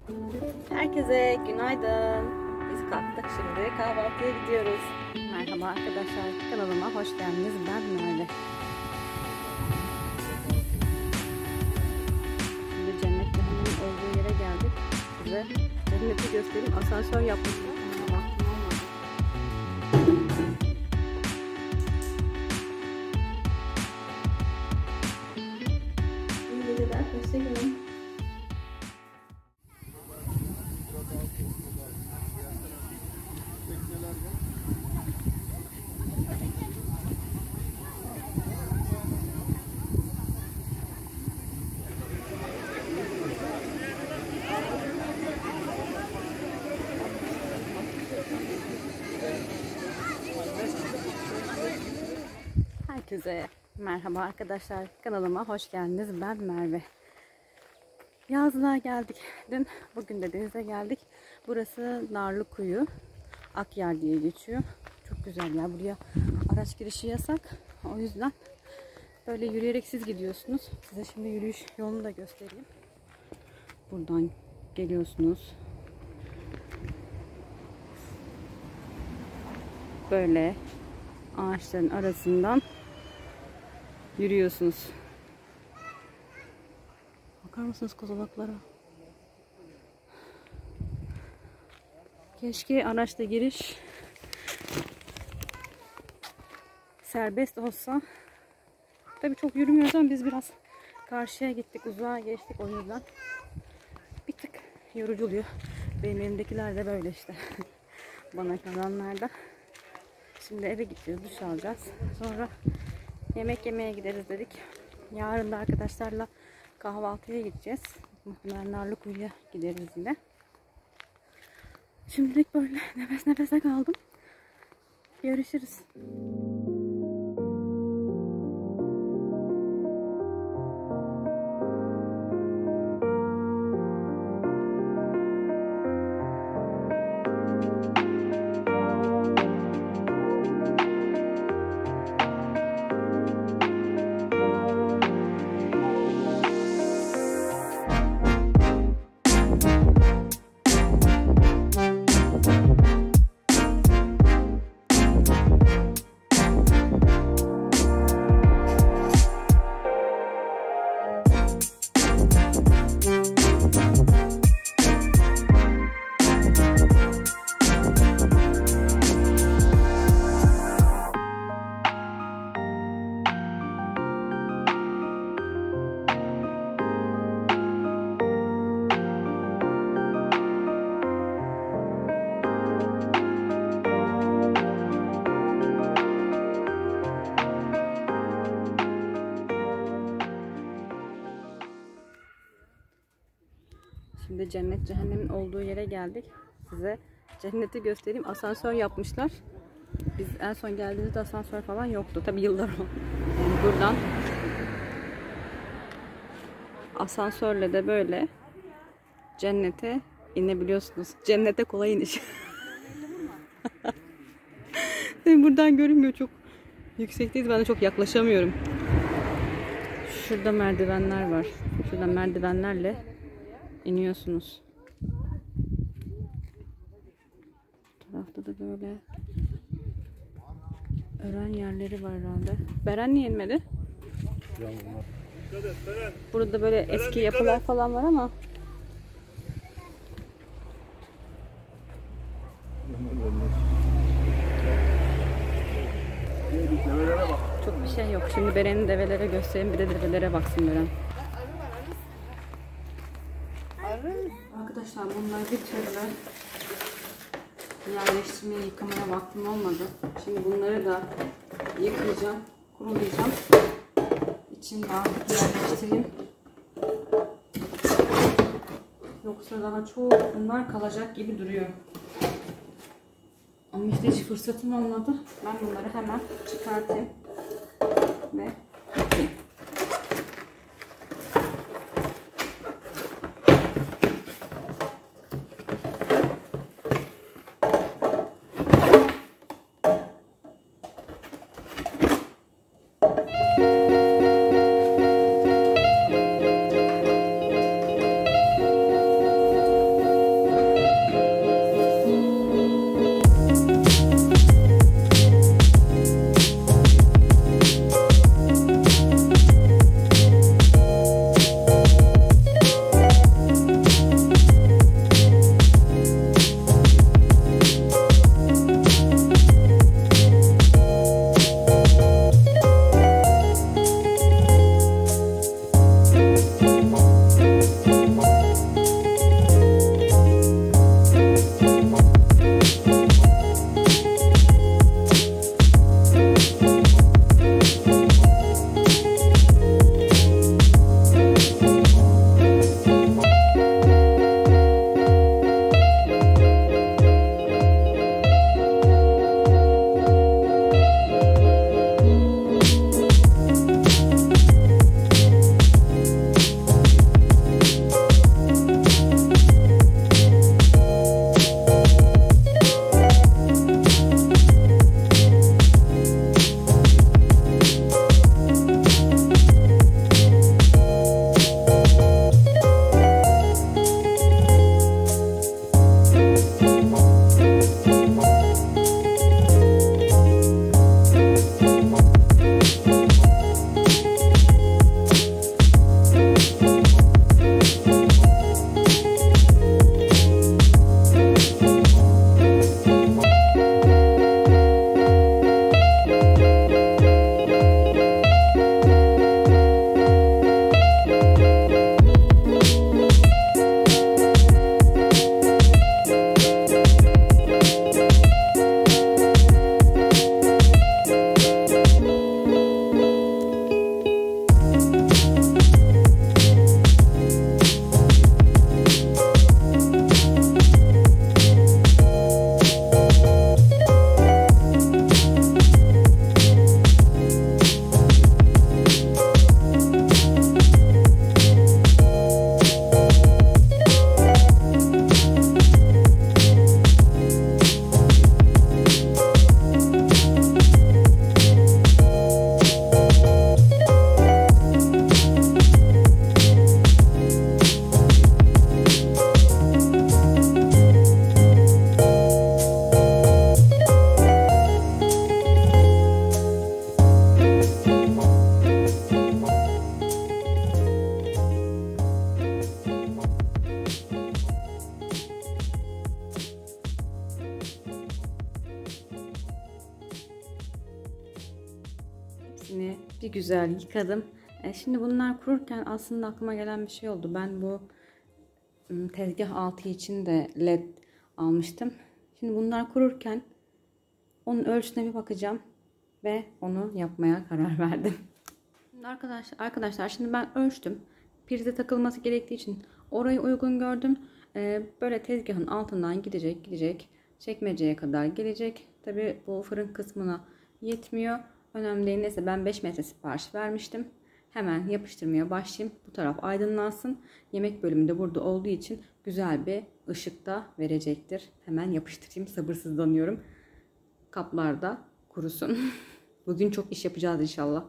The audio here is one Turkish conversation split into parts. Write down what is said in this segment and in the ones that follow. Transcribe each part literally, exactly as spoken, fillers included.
Herkese günaydın. Biz kalktık, şimdi kahvaltıya gidiyoruz. Merhaba arkadaşlar, kanalıma hoş geldiniz. Ben Merve. Şimdi Cennet Cehennem'in olduğu yere geldik. Size cenneti göstereyim. Asansör yapmışlar. İyi geceler, hoşçakalın. Herkese merhaba arkadaşlar, kanalıma hoş geldiniz. Ben Merve. Yazlığa geldik dün, bugün de denize geldik. Burası Narlıkuyu, Akyar diye geçiyor. Çok güzel ya, buraya araç girişi yasak. O yüzden böyle yürüyerek siz gidiyorsunuz. Size şimdi yürüyüş yolunu da göstereyim. Buradan geliyorsunuz. Böyle ağaçların arasından yürüyorsunuz. Bakar mısınız kozalaklara? Keşke araçla giriş serbest olsa. Tabii çok yürümüyoruz ama biz biraz karşıya gittik, uzağa geçtik, o yüzden bir tık yorucu oluyor. Benim elimdekiler de böyle işte. Bana kalanlar da. Şimdi eve gideceğiz, duş alacağız. Sonra yemek yemeye gideriz dedik. Yarın da arkadaşlarla kahvaltıya gideceğiz. Muhtemelen Narlıkuyu'ya gideriz yine. Şimdilik böyle nefes nefese kaldım. Görüşürüz. Şimdi Cennet Cehennem'in olduğu yere geldik. Size cenneti göstereyim. Asansör yapmışlar. Biz en son geldiğimizde asansör falan yoktu. Tabi yıllar oldu. Yani buradan asansörle de böyle cennete inebiliyorsunuz. Cennete kolay iniş. Buradan görünmüyor, çok yüksekteyiz. Ben de çok yaklaşamıyorum. Şurada merdivenler var. Şurada merdivenlerle iniyorsunuz. Bu tarafta da böyle öğren yerleri var herhalde. Beren niye inmedi? Burada böyle eski yapılar falan var ama çok bir şey yok. Şimdi Beren'in develere göstereyim. Bir de develere baksın Beren. Arkadaşlar bunları bir türlü yerleştirmeye, yıkamaya vaktim olmadı. Şimdi bunları da yıkayacağım, kurulayacağım. İçini daha yerleştireyim. Yoksa daha çok bunlar kalacak gibi duruyor. Ama işte hiç fırsatım olmadı. Ben bunları hemen çıkartayım ve yıkayayım. hepsini bir güzel yıkadım. E, şimdi bunlar kururken aslında aklıma gelen bir şey oldu. Ben bu tezgah altı için de led almıştım. Şimdi bunlar kururken onun ölçüsüne bir bakacağım ve onu yapmaya karar verdim. Şimdi arkadaşlar, arkadaşlar şimdi ben ölçtüm. Prize takılması gerektiği için orayı uygun gördüm. Ee, böyle tezgahın altından gidecek gidecek çekmeceye kadar gelecek. Tabi bu fırın kısmına yetmiyor. Önemli değil. Neyse ben beş metre sipariş vermiştim. Hemen yapıştırmaya başlayayım. Bu taraf aydınlansın. Yemek bölümü de burada olduğu için güzel bir ışık da verecektir. Hemen yapıştırayım. Sabırsızlanıyorum. Kaplar da kurusun. Bugün çok iş yapacağız inşallah.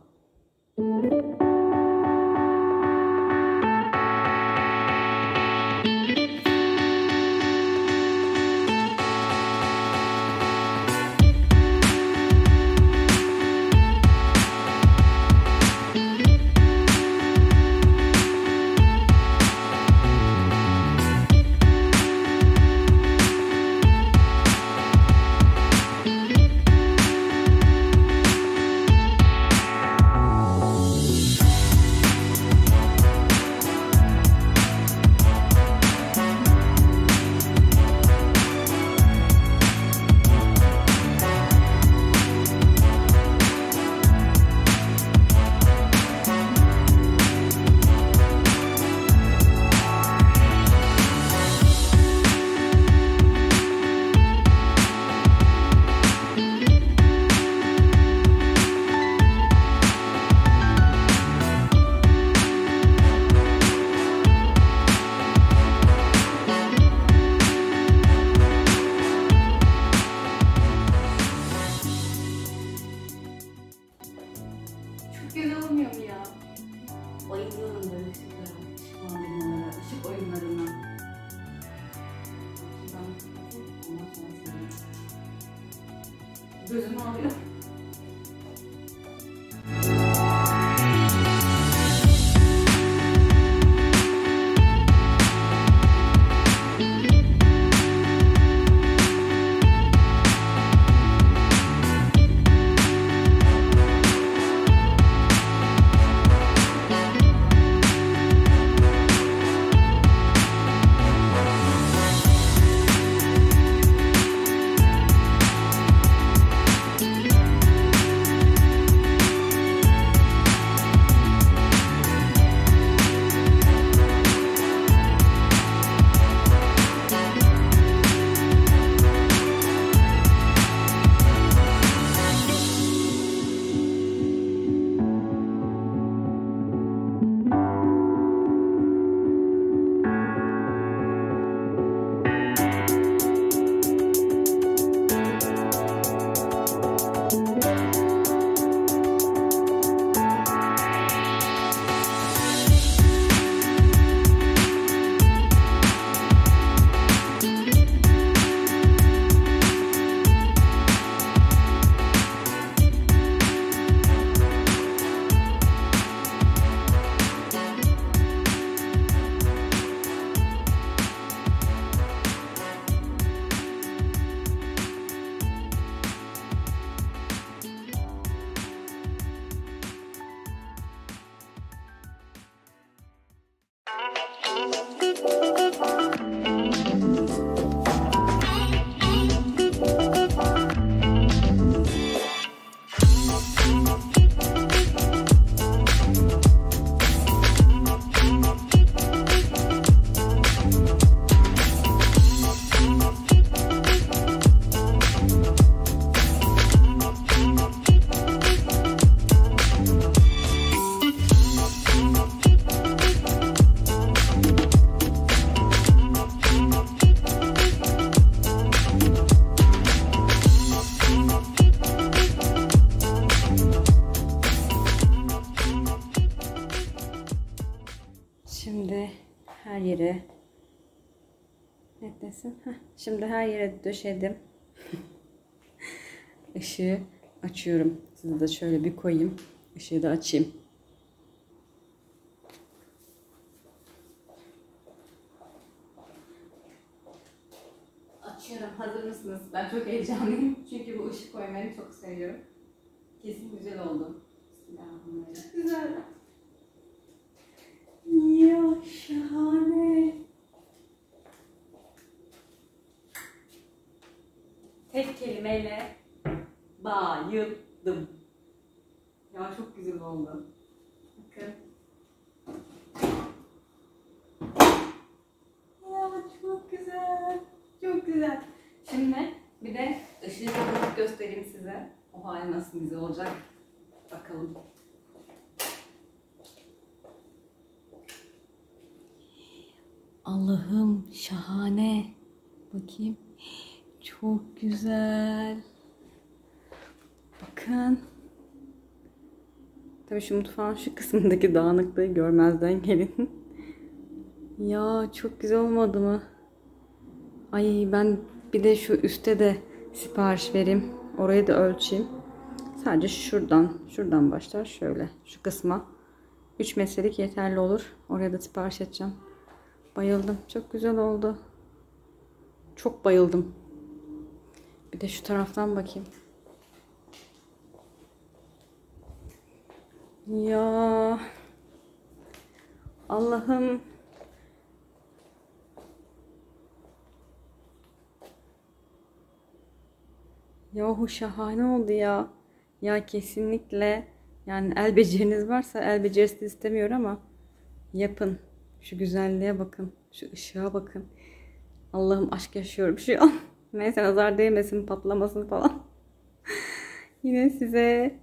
Güzel olmuyor mu ya? Bayılıyorum böyle ışıklara, ışık oyunlarına, ışık oyunlarına. Gözüm ağrıyor. Şimdi her yere netlesin. Heh, şimdi her yere döşedim. Işığı açıyorum. Size de şöyle bir koyayım. Işığı da açayım. Açıyorum. Hazır mısınız? Ben çok heyecanlıyım. Çünkü bu ışık koymayı çok seviyorum. Kesin güzel oldu. Güzel. Ya şahane. Tek kelimeyle bayıldım. Ya çok güzel oldu. Bakın. Ya çok güzel. Çok güzel. Şimdi bir de ışığı kapatıp göstereyim size. O hali nasıl güzel olacak. Bakalım. Allah'ım şahane. Bakayım. Çok güzel. Bakın. Tabii şu mutfağın şu kısmındaki dağınıklığı görmezden gelin. Ya çok güzel olmadı mı? Ay ben bir de şu üste de sipariş vereyim. Orayı da ölçeyim. Sadece şuradan, şuradan başlar şöyle. Şu kısma. üç metrelik yeterli olur. Oraya da sipariş edeceğim. Bayıldım. Çok güzel oldu. Çok bayıldım. Bir de şu taraftan bakayım. Ya Allah'ım. Yahu şahane oldu ya. Ya kesinlikle yani el beceriniz varsa, el becerisi de istemiyor ama yapın. Şu güzelliğe bakın. Şu ışığa bakın. Allah'ım aşk yaşıyorum şu an. Neyse nazar değmesin, patlamasın falan. Yine size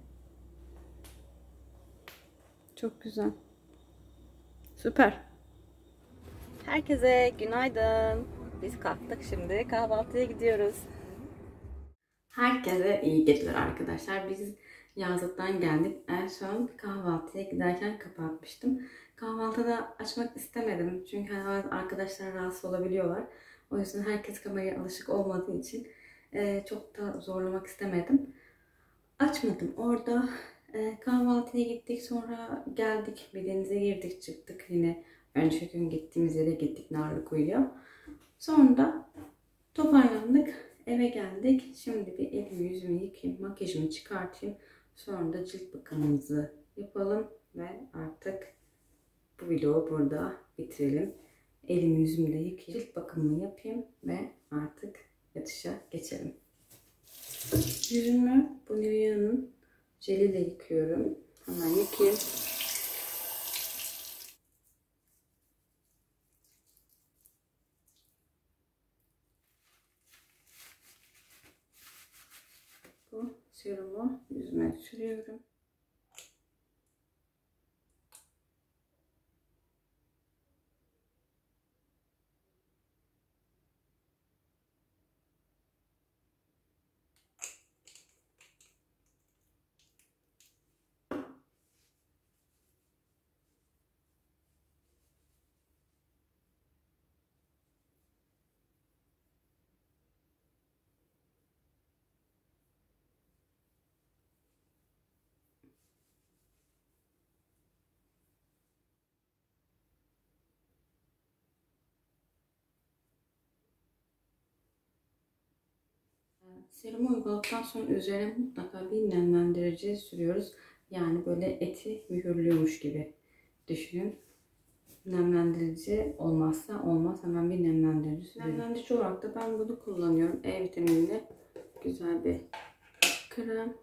çok güzel. Süper. Herkese günaydın. Biz kalktık, şimdi kahvaltıya gidiyoruz. Herkese iyi geceler arkadaşlar. Biz yazlıktan geldik. En son kahvaltıya giderken kapatmıştım. Kahvaltıda açmak istemedim. Çünkü arkadaşlar rahatsız olabiliyorlar. O yüzden herkes kameraya alışık olmadığı için çok da zorlamak istemedim. Açmadım. Orada kahvaltıya gittik. Sonra geldik. Bir denize girdik çıktık. Yine önceki gün gittiğimiz yere gittik. Narlıkuyu'ya. Sonra da toparlandık. Eve geldik. Şimdi bir elimi yüzümü yıkayayım. Makyajımı çıkartayım. Sonra da cilt bakımımızı yapalım. Ve artık bu vlogu burada bitirelim. Elimi yüzümü de yıkayayım. Cilt bakımımı yapayım. Ve artık yatışa geçelim. Yüzümü bu Nivea'nın jeliyle yıkıyorum. Hemen yıkayayım. Bu serumu yüzüme sürüyorum. Serumu uyguladıktan sonra üzerine mutlaka bir nemlendirici sürüyoruz. Yani böyle eti mühürlüyormuş gibi düşünün. Nemlendirici olmazsa olmaz. Hemen bir nemlendirici sürüyorum. Nemlendirici olarak da ben bunu kullanıyorum. E vitaminli güzel bir krem.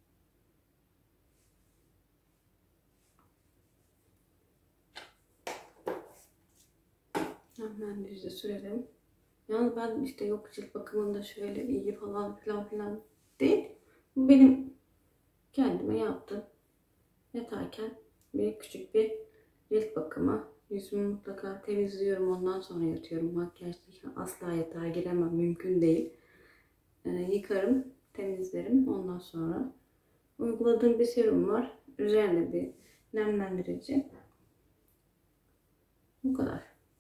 Nemlendirici sürelim. Yalnız ben işte yok cilt bakımında şöyle iyi falan filan filan değil. Bu benim kendime yaptım. Yatarken bir küçük bir cilt bakımı. Yüzümü mutlaka temizliyorum. Ondan sonra yatıyorum. Makyajlıyken asla yatağa giremem. Mümkün değil. Ee, yıkarım, temizlerim. Ondan sonra uyguladığım bir serum var. Üzerine bir nemlendirici. Bu kadar.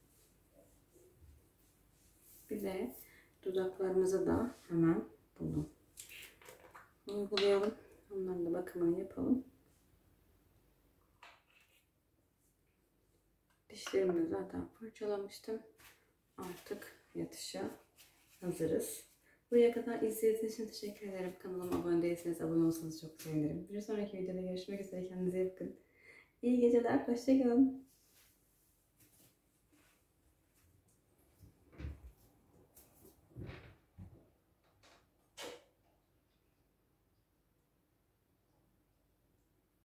Bir de dudaklarımıza da hemen bunu uygulayalım. Onların da bakımını yapalım. Dişlerimi de zaten fırçalamıştım. Artık yatışa hazırız. Buraya kadar izlediğiniz için teşekkür ederim. Kanalıma abone değilseniz abone olsanız çok sevinirim. Bir sonraki videoda görüşmek üzere. Kendinize iyi bakın. İyi geceler. Hoşçakalın.